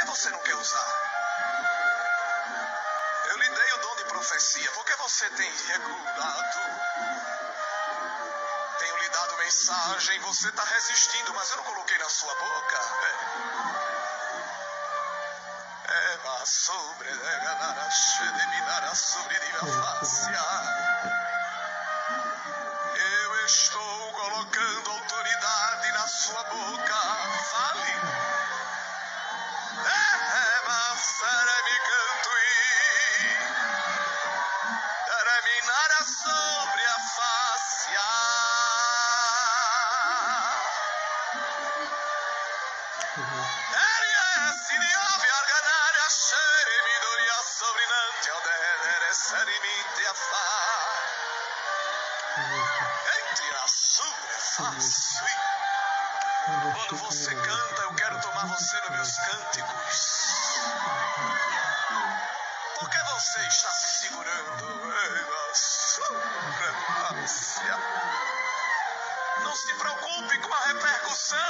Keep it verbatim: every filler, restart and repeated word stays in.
que você não quer usar? Eu lhe dei o dom de profecia. Por que você tem recusado? Tenho lhe dado mensagem. Você está resistindo, mas eu não coloquei na sua boca. É, mas sobre sobre eu estou colocando autoridade na sua boca. Fale. É, mas será me canto e terminar sobre a face. Eriesi di ove arganare a scere mi doria sovrinante o dedere seriminte a fa. Entre na sobreface. Quando você canta, eu quero tomar você nos meus cânticos. Por que você está se segurando? Não se preocupe com a repercussão.